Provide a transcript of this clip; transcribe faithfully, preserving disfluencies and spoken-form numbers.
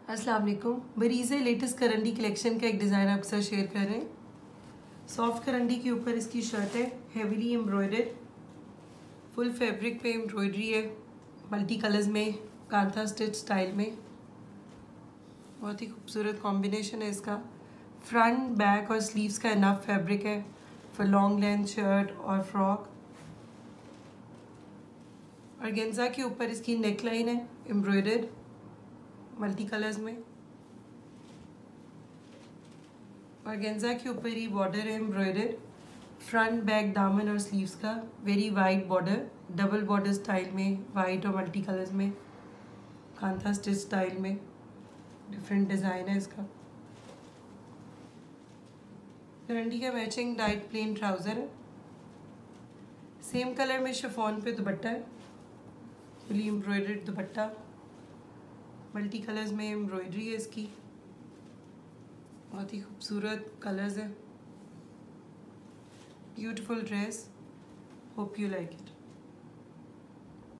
अस्सलाम वालेकुम। Bareeze latest करंडी collection का एक डिज़ाइन आपके साथ शेयर कर रहे हैं। सॉफ्ट करंडी के ऊपर इसकी शर्ट है, हेवीली एम्ब्रॉयडर्ड, फुल फैब्रिक पे एम्ब्रॉयडरी है, मल्टी कलर्स में, कांथा स्टिच स्टाइल में। बहुत ही खूबसूरत कॉम्बिनेशन है इसका। फ्रंट, बैक और स्लीव्स का इनफ फैब्रिक है फॉर लॉन्ग लेंथ शर्ट और फ्रॉक। ऑर्गेन्जा के ऊपर इसकी नेकलाइन है एम्ब्रॉयडर्ड मल्टी कलर्स में। ऑर्गेन्जा के ऊपर ही बॉर्डर है एम्ब्रॉयडर्ड, फ्रंट बैक दामन और स्लीव्स का very wide border, double border style में, वाइट और मल्टी कलर्स में, कांथा स्टिच स्टाइल में। डिफरेंट डिज़ाइन है इसका। करंडी का मैचिंग लाइट प्लेन ट्राउज़र है, सेम कलर में शिफॉन पे दुपट्टा है, fully embroidered dupatta, multi colours में एम्ब्रॉयडरी है इसकी। बहुत ही खूबसूरत कलर्स है। Beautiful dress, hope you like it.